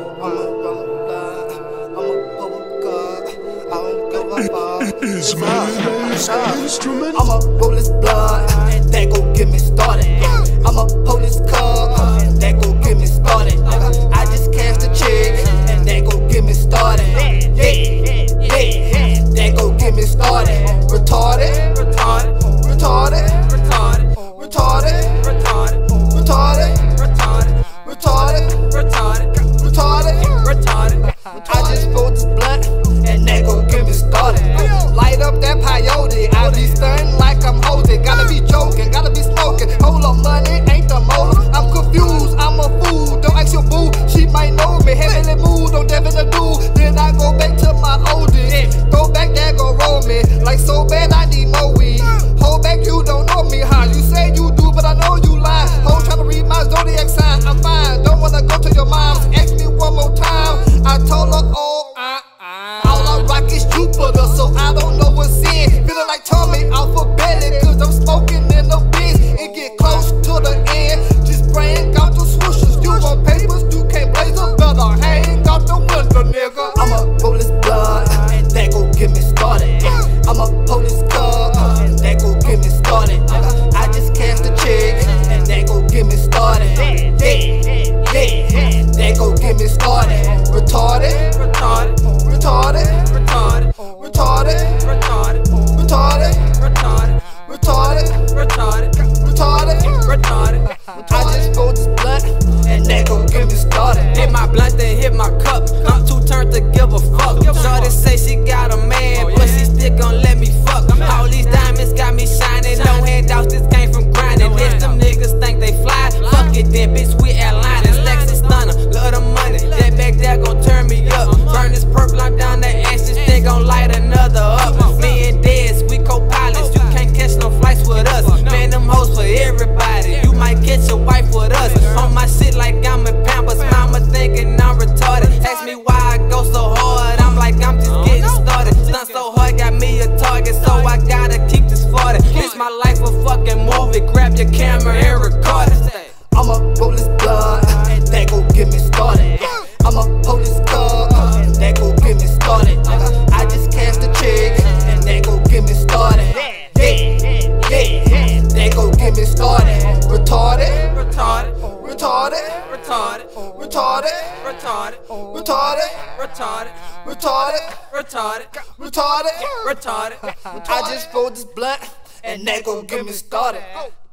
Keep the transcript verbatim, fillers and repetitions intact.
Is my instrument? I'ma roll this blood, that gon' get me started. I'ma pull this cup, that gon' get me started. I just cashed a check, and that gon' get me started. Yeah, yeah, that gon' get me started. Retarded, retarded, retarded, retarded, retarded, retarded, retarded, retarded, retarded, retarded, retarded, retarded. I just rolled this blunt, and that gon' get me started. Light up that peyote, I be stunning like I'm holding. Gotta be joking, gotta be smoking. Hold up, money ain't the motive. I'm confused, I'm a fool. Don't ask your boo, she might know me. Heavily moved, don't devil the dude. Then I go back to my oldest. Go back there, go roll me. Like so bad, I need more weed. Hold back, you don't know me, huh? You say you do, but I know you lie. Hold tryna read my zodiac sign, I'm fine. Don't wanna go to your mom's. Ask me one more time. I told her, oh, uh, uh. All I rock is Jupiter, so I don't know what's in. Feeling like Tommy alphabetic, cause I'm smoking in the biz. It get close to the end, just bring out the swooshes. You want papers, you can't blaze them, better hang out the window, nigga. I'ma roll this blood, and that gon' get me started. I'ma pull this cup, and that gon' get me started. I just cashed a check, and that gon' get me started. Yeah, yeah, that gon' get me started. Retarded, retarded, retarded, retarded, retarded, retarded, retarded, retarded, retarded, retarded, retarded, retarded. I just rolled this blunt, and that gon' get me started. Hit my blunt, then hit my cup. I'm too turned to give a fuck. Shorty say she got a man, but she still gon' let me fuck. All these diamonds got me shining. No handouts, this came from grinding. Bitch, them niggas think they fly. Fuck it then, bitch, we airliners. Lexus stunner, love the money. That back there gon' turn me up. Burn this purple, I'm down the ashes. They gon' light another up. Me and Dez, we co-pilots. You can't catch no flights with us. Man, them hoes for everybody. You might catch a wife with us. On my shit like I'm in Pampers. Mama thinking I'm retarded. Ask me why I go so hard. I'm like, I'm just getting started. Stunt so hard, got me a target. So I gotta keep this forty. This my life a fucking movie. Grab your camera and record it. I'ma roll this blood, and that gon' get me started. I'ma pull this cup, and that gon' get me started. I just cashed a check, and that gon' get me started. Yeah, yeah, that gon' get me started. Retarded, retarded, retarded, retarded, retarded, retarded, retarded, retarded, retarded, retarded, retarded, retarded. I just rolled this blunt, and that gon' get me started.